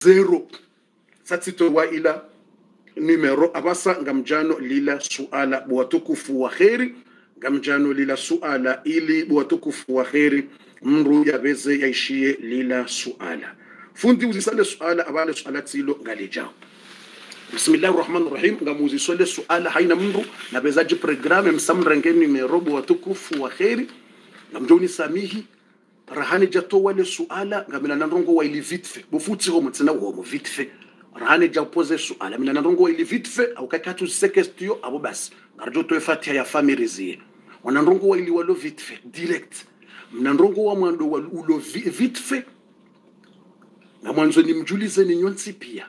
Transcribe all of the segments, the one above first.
0 satito wa ila numero abasa ngamjano lila suala buwatukufu wa kheri ngamjano lila suala ili buwatukufu wa kheri mru yabeze yaishie lila suala fundi uzisale suala abale suala tilo ngalijao. Bismillahirrahmanirrahim. Ngamuzi swale suala haina mru na bezaji programme msamrenge numero buwatukufu wa kheri ngamjoni samihi rahani jato wale suala ngamila nandongo wa ili vitfe bufuti homo tsena homo vitfe rahani ja pose suala mina nandongo wa ili vitfe au kakatu sekestio abo basi ngarjo to fatiha ya family zie wanandongo wa ili walo vitfe direct mnandongo wa mwando wa ulo vitfe na mwanzo ni mjulize ni nyonsi pia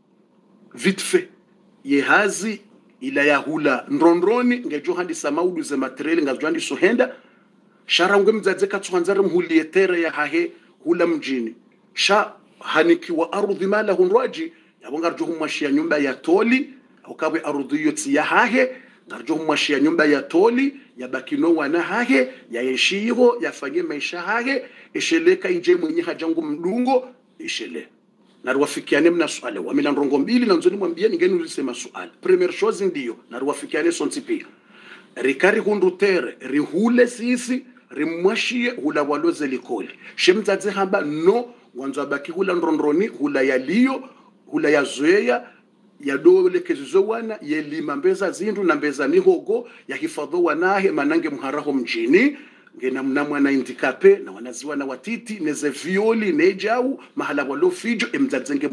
vitfe yehazi ila ya hula ndrondroni ngejo handi samaudu ze materiali ngajo handi sohenda shara ngwe mzaze katwanzare mhulietere ya hahe hula mjini sha haniki wa ardhi mala hunraji yabonga rjo humashia nyumba ya toli au kabwe ardhi yoti ya hahe ngarjo humashia nyumba ya toli ya bakino wana hahe ya yeshiro yafanye maisha hahe isheleka ije mwenye hajangu mdungo ishele naruwafikiane mna swala wa mila ndrongo mbili na nzoni mwambia ngeni ulisema swala premier chose ndiyo naruwafikiane sontipi rikari hundutere rihule sisi rimwashie hula waloze likoli shemzaze hamba no wanzo abaki hula ndrondroni hula yaliyo hula yazoea ya dole kezizo wana yelima mbeza zindu na mbeza mihogo ya hifadho wanahe manange mharaho mjini ngena mnamwa na indikape na wanaziwa na watiti neze violi nejau mahala walo fijo emzadzenge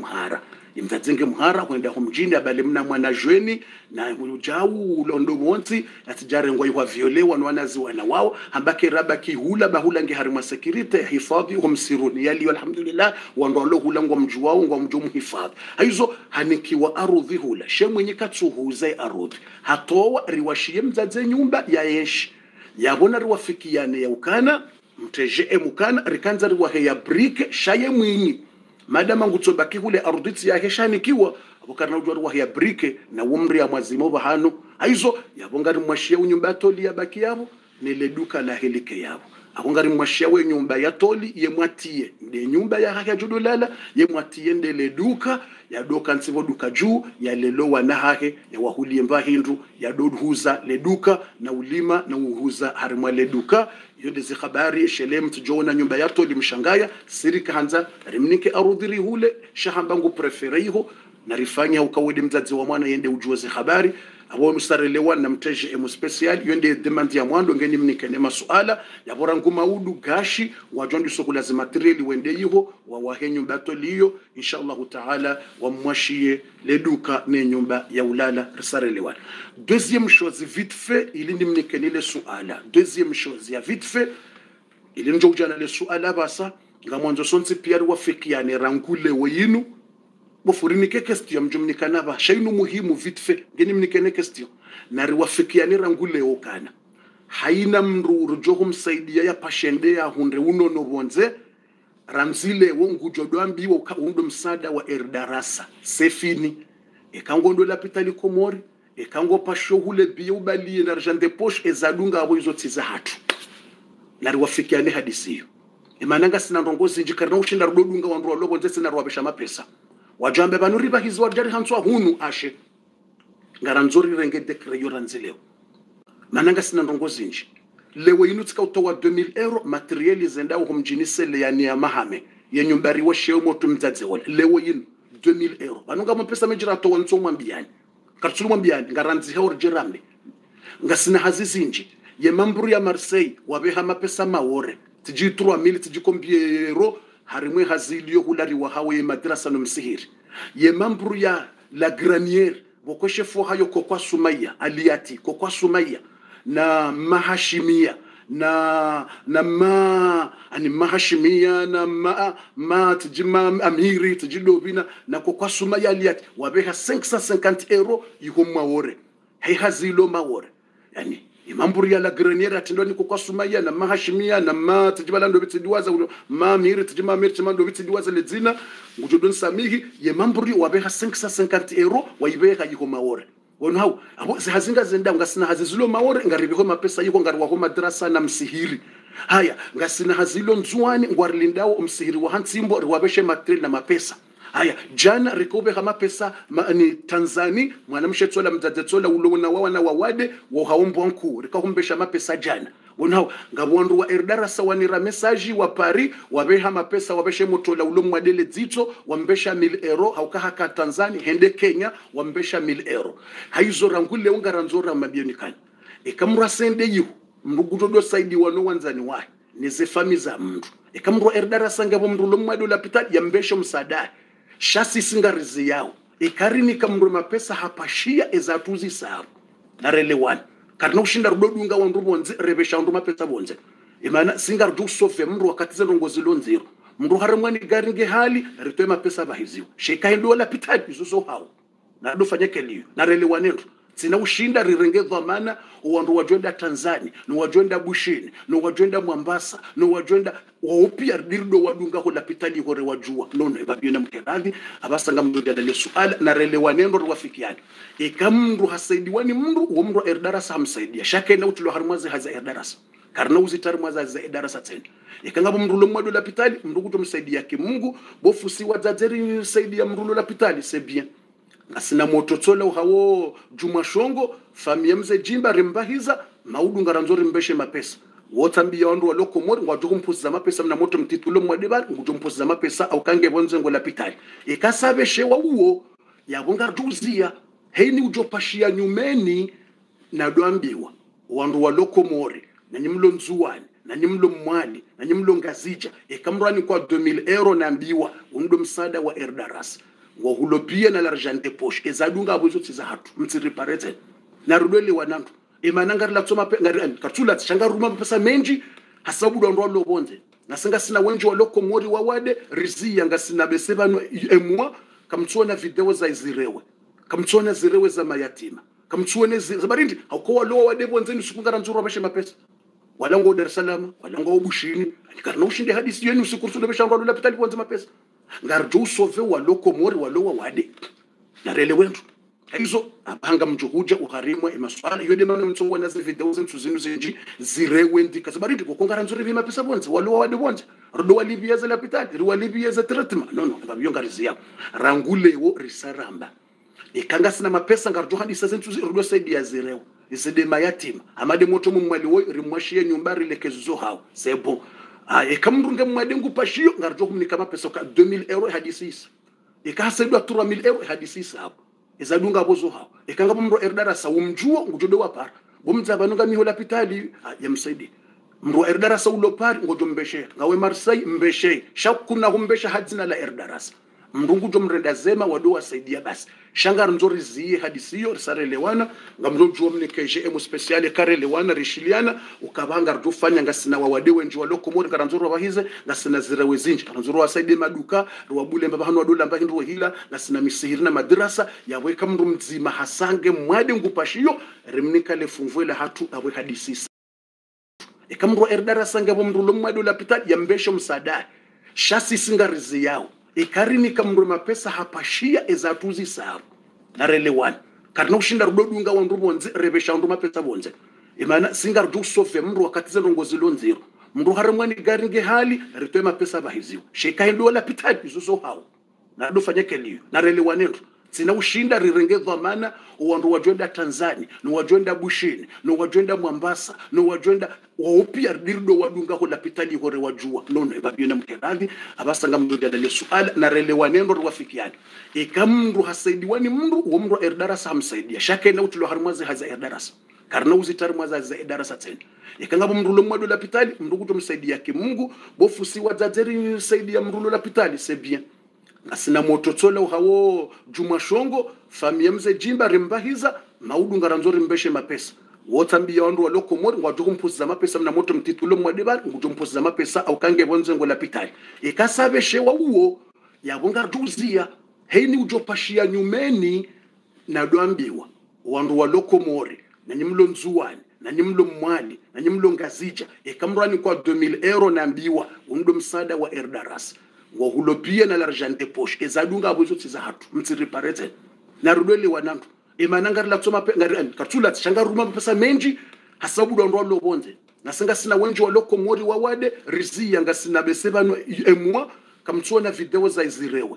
mhara kwenda humjini abale mnamwa na jweni na ujau ulondo monti atijare ngwa yuwa violewa na wanaziwa na wao hambake rabaki hula bahula nge harimwa sekirite hifadhi humsiruni yali alhamdulillah wandolo hula ngwa mjuwao ngwa mjumu hifadhi haizo hanikiwa arudhi hula shemwenye katsuhuze arudhi hatowa riwashie mzadze nyumba ya yeshi yabona riwafikiane ya ukana mteje mukana rikanza riwahe ya brike shaye mwinyi madama ngutsobaki hule arditi ya heshani kiwa abokana ujwa riwahe ya brike na umri ya mwazimo bahano haizo yabonga rimwashia unyumba toli ya baki yabo nile duka la helike yabo abonga rimwashia we nyumba ya toli ye mwatie nde nyumba ya haka judulala ye mwatie ndele duka ya doka nsivo duka juu ya lelo wanahake ya wahulie mba hindu ya dodhuza le duka na ulima na uhuza harimwa le duka yonde zi habari shelem tujona nyumba ya toli mshangaya sirika hanza rimnike arudhiri hule shahambangu prefereiho na rifanya ukawede mzazi wa mwana yende ujuoze habari abo musarelewa na mteje emu special yonde demand ya mwando ngeni mnike ne masuala ya borangu maudu gashi wajondi sokulazi materiali wende yiho wa wahenyu batoliyo inshallah taala wa mwashie le duka ne nyumba ya ulala risarelewa. Deuxième chose vite fait ili nimnike le suala. Deuxième chose ya vite fait ili njojana le suala basa ngamonzo sonsi pia wafikiane rangule weyinu bofurinike question mjumnikana ba shainu muhimu vite fait ngeni mnikene question na riwafikiane rangule okana haina mruru joho msaidia ya pashende ya hunde unono bonze ramzile wongu jodwambi wa undo msada wa erdarasa sefini ekangondo la pitali komori ekango pasho hule biyo bali na argent de poche ezadunga abo izo tiza hatu na riwafikiane hadisiyo emananga sina ndongozi njikarna ushinda rudodunga wandu lobo nzese na ruwabesha mapesa wajambe banuriba hizo wajari hanswa hunu ashe ngaranzori renge dekre yoranzileo mananga sina ndongozi nji lewe inutika utowa 2000 euro materiali zenda uko mjini sele yani ya mahame yenyumbari wa sheo moto mzaze wala lewe inu 2000 euro banunga mpesa mejira towa nso mwambiani kartsulu mwambiani ngaranzi heur jirambe ngasina hazizi nji ye mamburu ya Marseille wabeha mapesa maore tiji 3000 tiji kombiero harimwe hazili yo hulari wa hawe madrasa no msihiri ye mamburu ya la granière bokoshe fo hayo kokwa Sumaya aliati kokwa Sumaya na mahashimia na ani mahashimia na ma tijima amiri tijidobina na kokwa Sumaya aliati wabeha 550 euro yuko maore hai hazilo maore yani imamburu ya la grenier atindoni kwa Sumaya na mahashimia na ma tijibala ndo bitidiwaza ma miri tijima miri tijima ndo bitidiwaza lezina ngujodon samihi ye mamburu wabeha 550 euro waibeha yiko maore wonu hau abo hazinga zenda ngasina hazizilo maore ngaribiho mapesa yiko ngari wa madrasa na msihiri haya ngasina hazilo nzuani ngwarilindao msihiri wa hansimbo riwabeshe material na mapesa haya jana rikobe kama pesa ni Tanzania mwanamshe tsola mdzadzetsola ulona wawana wawade wo haombo nku rikakumbesha mapesa jana unao ngabondu wa erdarasa wanira message wa Paris wabeha mapesa wabeshe motola ulo mwadele dzitso wambesha 1000 euro haukahaka Tanzania hende Kenya wambesha 1000 euro haizo rangule ungaranzora mabionikani ikamra sende yu mruguto do saidi wano wanzani wa nize fami za mndu ikamra erdarasa ngabo mndu lo mwadela pitali yambesha msada shasi singarizi yao ikarini kamru mapesa hapashia ezatuzi sabu narelewana karna ushinda rudodunga wandu bonze rebesha wandu mapesa bonze imana singardu sofe mndu wakati zendo ngozi lonziro mndu haramwani garinge hali ritoe mapesa bahiziwa sheka ndo la pitali izuso hao na do fanyeke liyo narelewana sina ushinda rirenge dhamana wandu wajonda Tanzania no wajonda Bushini no wajonda Mwambasa no wajonda waopia dirdo wadunga hola pitali hore wajua nono ebabiona mkeradhi abasanga mndu dale suala na relewanendo rwafikiani ikamndu hasaidiwani mndu wo mndu erdarasa hamsaidia shaka na utulo harmaze haza erdarasa karna uzitar mwaza za erdarasa tena ikangabo mndu lo mwado la pitali mndu kutomsaidia ke Mungu bofusi wadzadzeri saidia mndu la pitali c'est bien asina mototsola hawo Juma Shongo famia mze jimba rimbahiza maudu ngaranzori mbeshe mapesa wotambia wandu waloko mori ngwajukumpuza mapesa mna moto mtitulo mwadeba ngujumpuza mapesa au kange bonze ngola pitali ikasabe shewa uo yabonga juzia heini ujopashia nyumeni na doambiwa wandu waloko mori na nyimlo nzuwani na nyimlo mwali na nyimlo ngazija ikamrani kwa 2000 euro na ambiwa undo msada wa erdaras wahulopia na l'argent de poche ezadunga abozo tsiza hatu mtsiriparete na rudwele wanandu emanangari la tsoma ngari katula tshanga ruma pesa menji hasabu ndo ndo bonze nasenga sina wenji wa loko mori wa wade rizia ngasina besebano emwa kamtsona video za izirewe kamtsona zirewe za mayatima kamtsone zabarindi hakowa lo wade bonze nisukungara nzuru bashe mapesa walango Dar es Salaam walango Bushini karna ushinde hadisi yenu usikurusule beshango lo lapitali bonze mapesa ngarjo sove waloko mori walowa wade narele wendu hizo abanga mjuhuja uharimwa emaswala yode mana mtsongwa na video zentu zinu zenji zirewe ndika zabarindi kokongara nzuri bima pesa bonze walowa wade bonze rodo walibia za lapitali ri walibia za treatment no ngabiyonga rizia rangulewo risaramba ikanga sina mapesa ngarjo hadisa zentu rodo saidi ya zirewe isede mayatima amade moto mumwali wo rimwashie nyumbari lekezo hao sebo ekamrunge mwade ngupashio ngarjo kumnika mapesa ka 2000 euro hadisisa ikasedwa 3000 euro hadisisa hapo ezadunga bozo hao ikanga mro erdarasa umjuo ngujodo wapara bomzabano ngamiho lapitali yamsaidi mro erdarasa ulopari ngojombeshe ngawe Marseille mbeshe shakuna kumbesha hadzina la erdarasa mndungu jomrenda zema wado wasaidia basi shangar nzori ziye hadisiyo risarelewana ngamrojo mnekeje emu speciale karelewana rishiliana ukabanga rufanya ngasina wawadewe nji waloko mori karanzoro wahize ngasina zirewe zinji karanzoro wasaide maduka ruwabule mbaba hanu wadola mbahi nruwa hila ngasina misihiri na madrasa yaweka mru mzima hasange mwade ngupashiyo rimnika lefunvuela hatu awe hadisisa ikamru erdarasa ngabo mru lomwado lapita yambesho msada shasi singarizi yao ikarini kamru mapesa hapashia ezatuzi sabu narelewana karna ushinda rudodunga wandu bonze rebesha wandu mapesa bonze imana singardu sofe mru wakati zendo ngozi lonziro mru haramwani garinge hali ritoe mapesa bahiziwa sheka ndo la pitali izuso hao na do fanyeke liyo narelewana sina ushinda rirenge dhamana wandu wajonda Tanzania no wajonda Bushini no wajonda Mwambasa no wajonda waopia dirdo wadunga hola pitali hore wajua nono ebabiona mkeradhi abasanga mndu dale suala na relewanendo rwafikiani ikamndu hasaidiwani mndu wo mndu erdarasa hamsaidia shaka na utulo harmaze haza erdarasa karna uzitar mwaza za erdarasa tena ikangabo mndu lo mwado la pitali mndu kutomsaidia ke Mungu bofusi wadzadzeri saidia mndu la pitali c'est bien asina mototsola hawo Juma Shongo famia mze jimba rimbahiza maudu ngaranzori mbeshe mapesa wotambia wandu waloko mori ngwajukumpuza mapesa mna moto mtitulo mwadeba ngujumpuza mapesa au kange bonze ngola pitali ikasabe shewa uo yabonga juzia heini ujopashia nyumeni na doambiwa wandu waloko mori na nyimlo nzuwani na nyimlo mwali na nyimlo ngazija ikamrani kwa 2000 euro na ambiwa undo msada wa erdaras wahulopia na l'argent de poche ezadunga abozo tsiza hatu mtsiriparete na rudwele wanandu emanangari la tsoma ngari katula tshanga ruma pesa menji hasabu ndo ndo bonze nasenga sina wenji waloko mori wawade rizia ngasina besebano emwa kamtsona video za izirewe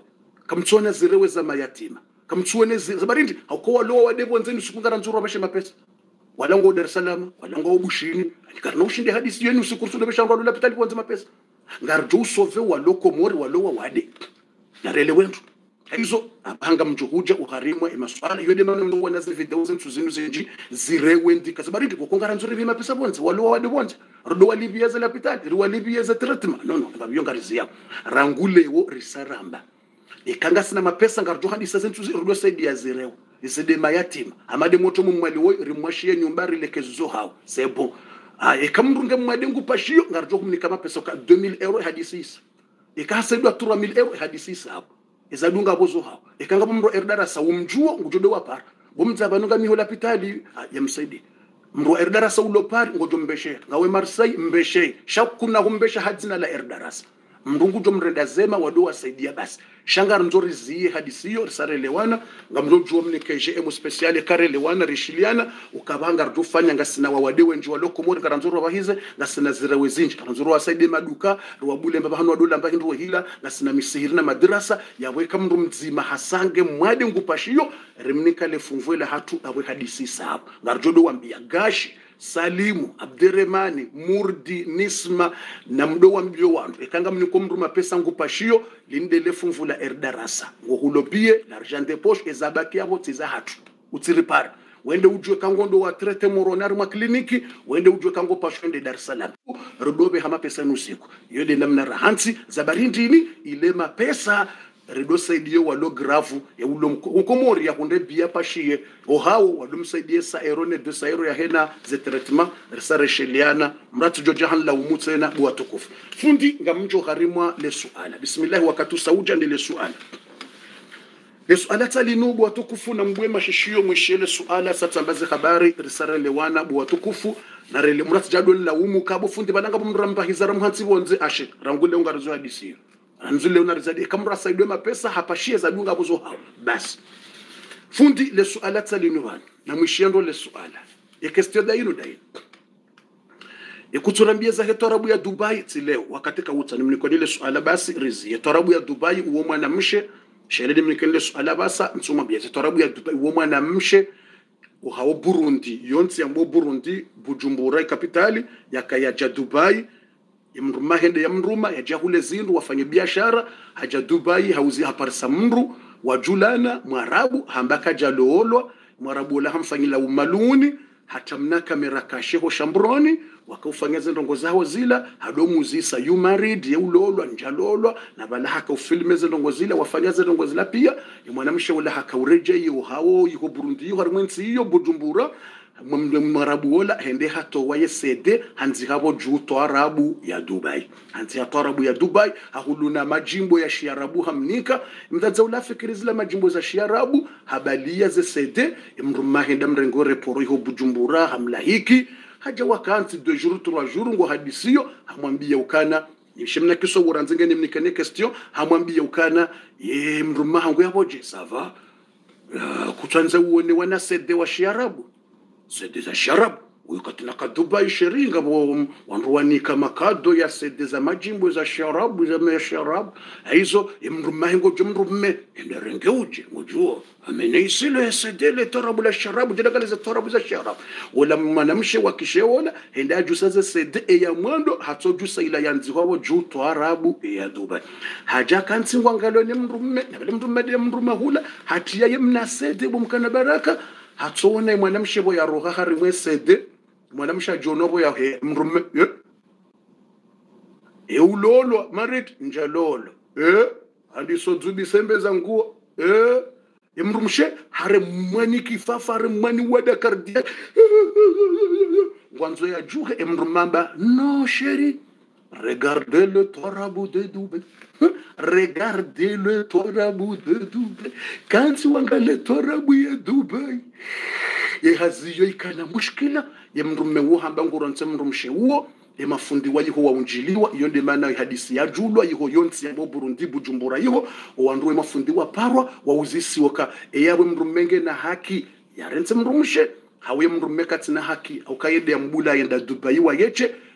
kamtsona zirewe za mayatima kamtsone zabarindi hakowa lo wadebo nzeni sikungara nzuru abashe mapesa walango Dar es Salaam walango ubushini karna ushinde hadisi yenu sikursude beshangwa lo pitali kwanza mapesa ngarjo usove waloko mori walowa wade narele wendu hizo abanga mjuhuja uharimwa emaswala yode mano ndo wana video zentu zinu zenji zirewe ndika zabarindi kokongara nzuru bima pesa bonze walowa wade bonze rodo walibia za lapitali ri walibia za treatment no ngabyo ngarizia rangulewo risaramba ikanga sina mapesa ngarjo hadisa zentu rodo saidi ya zirewe isede mayatima amade moto mumwali wo rimwashie nyumbari lekezo hao sebo ekamrunge mwade ngupashio ngarjo kumnika mapesa ka 2000 euro hadisisa ikasedwa 3000 euro hadisisa hapo ezadunga bozo hao ikanga mro erdara sa umjuo ngujode wapara bomzabanunga mihola pitali yamsaidi mro erdara sa ulopari ngojo mbeshe ngawe Marseille mbeshe shakuna kumbesha hadzina la erdarasa mndungu jo mrenda zema wado wasaidia basi shangar nzori ziye hadisiyo risarelewana ngamzo juo mnekeje emu speciale karelewana rishiliana ukabanga rufanya ngasina wawadewe nji waloko mori karanzoro wahize ngasina zirewe zinji karanzoro wasaide maduka ruwabule mbaba hanu wadola mbahi nruwa hila ngasina misihirina madrasa yaweka mru mzima hasange mwade ngupashiyo rimnika lefunvuela hatu awe hadisi saab ngarjodo wambia gashi Salimu, Abderrahmani, Murdi, Nisma na mdo wa mbio wandu ekanga mniko mru mapesa ngupashio lindele funvula erdarasa ngohulopie l'argent de poche ezabaki abo tiza hatu utiripara wende ujue kangondo wa trete moronari mwa kliniki wende ujue kango pashende Dar es Salaam rodobe hama pesa nusiku yode namna rahansi zabarindini ile mapesa redo saidiyo walo gravu ya ulo ukomori ya kunde bia pashie ohao walo msaidie sa erone de sa ero ya hena ze traitement resa resheliana mratu jojahan la umutsena bwa tukufu fundi ngamjo harimwa le suala bismillah wakatu sauja ndile suala le suala talinu bwa tukufu na mbwe mashishio mwishele suala satambaze habari risara lewana bwa tukufu na rele mratu jadol la umu kabo fundi bananga mramba hizara mhansi bonze ashe rangule ungarizo hadisi anzule unarizadi kamra saidwe mapesa hapashie za dunga bozo hao basi fundi le suala talinuwan na mwishiendo le suala ekestio daino daino ekuturambia za hetorabu ya Dubai tileo wakati kauta nimnikoni le suala basi rizi hetorabu ya Dubai uwo mwana mshe sherede mnikoni le suala basa nsuma bia hetorabu ya Dubai uwo mwana mshe uhao Burundi yonsi yambo Burundi Bujumbura kapitali yakayaja Dubai imruma hende ya mruma ya jahule zindu wafanye biashara haja Dubai hauzi haparsa mru wajulana mwarabu hambaka jaloolwa mwarabu la hamfanyila umaluni hatamna kamera kasheho shambroni wakaufanya zendongo zao zila hadomu zisa you married ya ulolwa njalolwa na bala haka ufilme zendongo zila wafanya zendongo zila pia ya mwanamshe wala haka ureje yu hao yuko Burundi yu harimwensi yu Bujumbura mwarabu wala hende hato waye sede hanzi habo juto arabu ya Dubai hanzi hato arabu ya Dubai hahuluna majimbo ya shiarabu hamnika mdaza ula fikiri zila majimbo za shiarabu habalia ze sede mruma henda mrengo reporo yu Bujumbura hamlahiki haja wakansi 2 jours 3 jours ngo hadisiyo hamwambia ukana yishimna kiso uranzinge ni mnikane question hamwambia ukana mruma hangu yaboje sava kutwanza uone wana sede wa shiarabu sede za sharabu ukatina ka Dubai sheringa wanruanika makado ya sede za majimbo za sharabu za sharabu hizo imrumahingo jumrume enderenge uje mujua amene isile sede le tarabu la sharabu jidagale za tarabu za sharabu wala mwanamshe wakisheona enda jusaze sede ya mwando hatojusa ila yanzi wao juto arabu ya Dubai haja kansi ngwangalo ni mrume na mrume de mrume hula hatia yemna sede bumkana baraka hatone mwanamshe bo ya roha harimwe sede mwanamsha jonobo ya mrume ulolo marit njalolo hadi so zubi sembe za nguo mrumshe hare mwani kifafa hare mwani wada kardia ngwanzo ya juhe mrumamba no chérie regardez le torabu de Dubai regardez le torabu de Dubai kansi wanga le torabu ya Dubai haziyo ikana mushkila mrume wo hamba nguronse mrumshe wo mafundi wa yiho waunjiliwa iyo ndi maana hadisi ya julwa yiho yonsi ya Burundi Bujumbura yiho wanduwe mafundi wa parwa wauzisi waka yawe mrumenge na haki yarense mrumshe hawe mrumeka tina haki au kaide ya mbula yenda Dubai wa yeche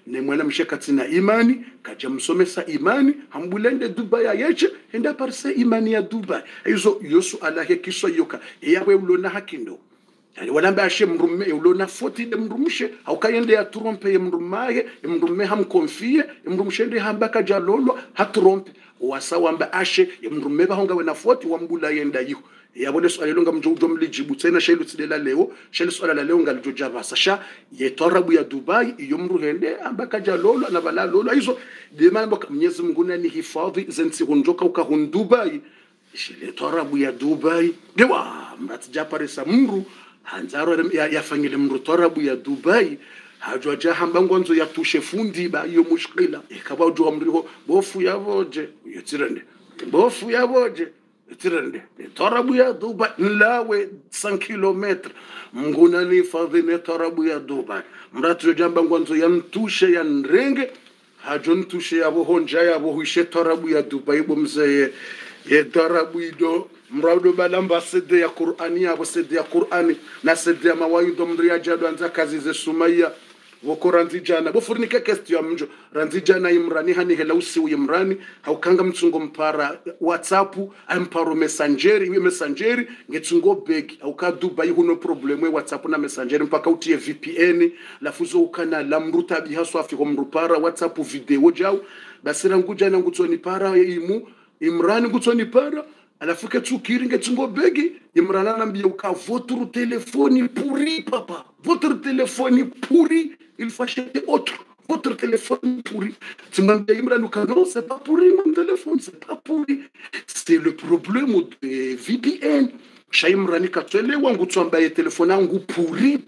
ne mwana mshekati na imani kaja msomesa imani hambulende Dubai ayeche enda parse imani ya Dubai hizo yosu alahe kiswa yoka yawe ulona hakindo yani walamba ashe mrume ulona foti de mrumshe au kayende ya trompe ya mrumaye mrume hamkonfie mrumshende hambaka jalolo hatrompe wasawamba ashe mrume bahonga wena foti wambula yenda yuko yabone swali longa mjojo mlijibu tena shelu tsilela leo shelu swala la leo ngalijojava sasha yetorabu ya Dubai iyo mruhende ambaka jalolo na bala lolo hizo de mambo Mwenyezi Mungu ni hifadhi zensi hunjoka ukahun Dubai shele torabu ya Dubai dewa mratija parisa mru hanzaro yafanyile mru torabu ya Dubai hajwa jahamba ngonzo ya tushe fundi ba iyo mushkila ikaba ujwa mriho bofu yavoje yotirende bofu yavoje tirende torabu ya Dubai lawe 100 km mnguna ni fadhine torabu ya Dubai mratu jamba ngwanzo ya mtushe ya nrenge hajo mtushe ya bohonja ya bohishe torabu ya Dubai bomzeye ye torabu ido mraudo balamba sede ya Qur'ani ya sede ya Qur'ani na sede ya mawaido mria jado anza kazi ze Sumaya wokoranzi jana bofurnike question mjo ranzi jana imrani hani hela usi imrani haukanga mtsungo mpara WhatsApp amparo messengeri ngetsungo beg auka Dubai huno probleme WhatsApp na messengeri mpaka utie VPN lafuzo ukana la mruta bihaso afiko mrupara WhatsApp video jao basira nguja na ngutsoni para imu imrani ngutsoni para alafuke tsukiri ngetsungo begi imrana nambia uka votre téléphone pourri papa votre téléphone pourri il faut acheter autre votre téléphone pourri Timambia imrana uka non c'est pas pourri mon téléphone c'est pas pourri c'est le problème de VPN shaimrani katwele wangu tsamba ye telefone yangu pourri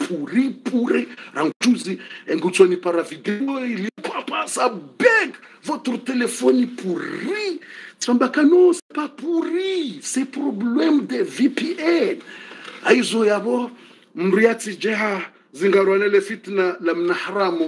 ranguzi ngutsoni para video il papa ça beg votre téléphone pourri tsamba non c'est pas pourri c'est problème de VPN aizo yabo mriati jeha zingarwanele fitna la mnaharamu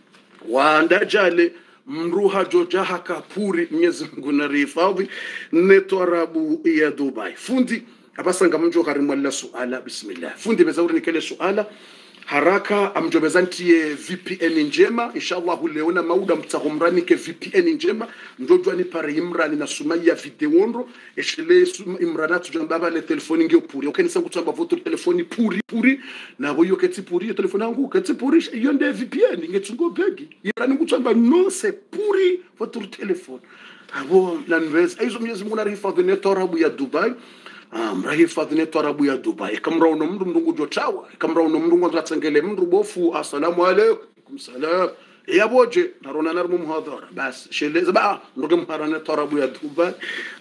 wa ndajale mruha jojaha kapuri Mwenyezi Mungu na rifadhi netorabu ya Dubai fundi abasanga mjo karimwa la suala bismillah fundi bezauri nikele suala haraka amjobezantie VPN njema inshallah leona mauda mtahomrani ke VPN njema ndojwa ni pare imrani na Sumaya videondo eshile imrana tujambaba le telefoni ngio puri okeni sangu tsamba votre telefoni puri na boyo keti puri telefoni yangu keti puri iyo nde VPN ngetsungo begi irani ngutsamba non c'est puri votre téléphone abo lanvez aizo Mwenyezi Mungu na rifadhi netorabu ya Dubai mrahifadhi netorabu ya Dubai kamra uno mndu mndungu jotawa kamra uno mndungu nzatsengele mndu bofu assalamu alaykum salam ya boje narona narmu muhadhara bas sheleza ba nduge mparana torabu ya Dubai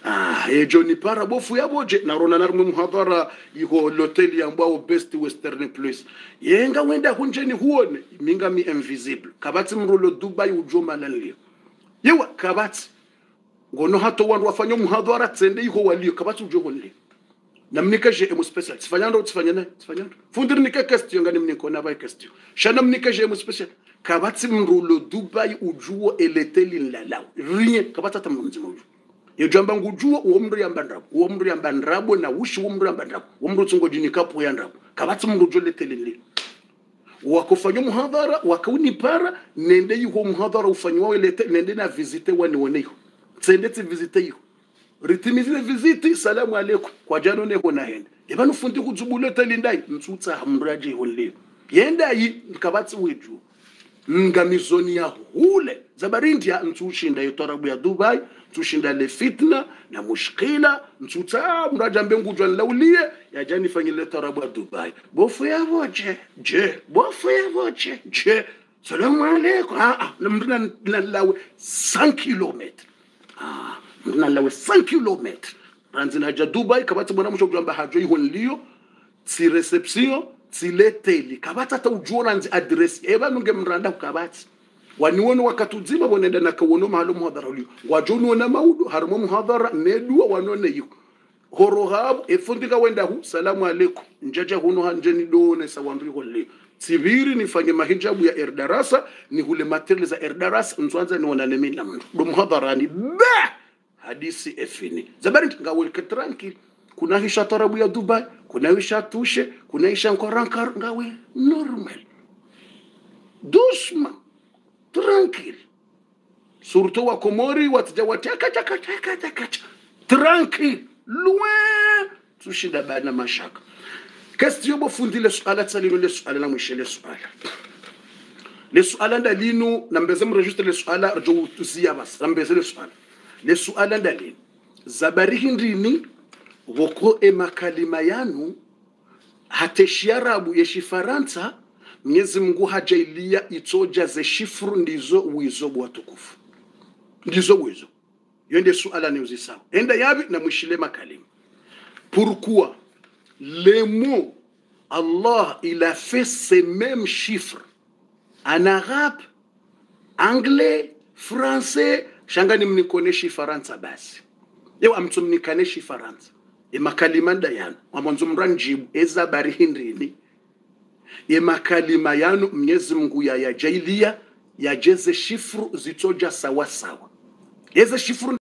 joni para bofu ya boje narona narmu muhadhara iko hotel ya mbao Best Western Place yenga wenda hunjeni huone minga mi invisible kabati mrulo Dubai ujoma lalio yewa kabati ngono hato wandu wafanya muhadhara tsende iko walio kabati ujogo nle namnika je emu special tifanyando fundir nika question ngani mniko na ba question shana mnika je emu special kabati mrulo Dubai ujuo eleteli nlalao rien kabata tamunzi muju yejamba ngujuo uomri ambandrabo na ushi uomri ambandrabo uomri tsungo jinikapo yandrabo kabati mrujo leteli nli wakofanya muhadhara wakauni para nende yuko muhadhara ufanywa elete nende na visite wani woneyo tsende ti visite yo ritimizile visiti salamu alaykum kwa jano neko na hende yebanu fundi kudzubule telindai mtsutsa hamraje holle yenda yi nkabatsi weju ngamizoni ya hule zabarindia ntsushinda yotorabu ya Dubai tushinda le fitna na mushkila ntutsa mraja mbengujwa laulie ya jani fanyile torabu ya Dubai bofu ya voje je salamu alaykum mrina lawe 100 km nalawe 5 km ranzina ja Dubai kabati mwana msho kujamba hajo ihonlio si reception si leteli kabati ata ujuona nzi address eba nunge mranda kabati waniwono wakatuzima bonenda na kawono mahalo muhadhara ulio wajonu na maudo harimo muhadhara nedua wanone yuko horohabu efundika wenda hu salamu alaykum njaja huno hanjeni done sawandri honlio sibiri nifanye mahijabu ya erdarasa ni hule material za erdarasa nzwanza ni wananemi na mtu do muhadharani ba hadisi efini zabari ngawelke tranquil kuna hisha tarabu ya Dubai kuna hisha tushe kuna hisha nkораnkar ngawe normal doucement tranquille. Surtout wa Komori watja kacha tranquille, loin tushinda bana mashaka. Question bofundi le suala tsalino le suala na mwishe le suala. Le suala ndalino nambeze mregistre le suala rjo tusia bas nambeze le suala. Le suala ndalino zabarihi ndini woko makalima yanu hateshiarabu yeshi Faransa Mwenyezi Mungu hajailia itoja ze shifru ndizo uizo watukufu. Ndizo uizo. Yende suala ni uzisawa. Enda yabi na mwishile makalima. Pourquoi les mots Allah il a fait ces mêmes chiffres en arabe, anglais, français, shangani mnikoneshi Faransa basi. Yeo amtu mnikaneshi Faransa. Makalima ndayanu. Wamanzu mranjibu eza barihindrini. Makalima yanu Mwenyezi Mungu ya jailia ya jeze shifru zitoja sawa sawa. Eze shifru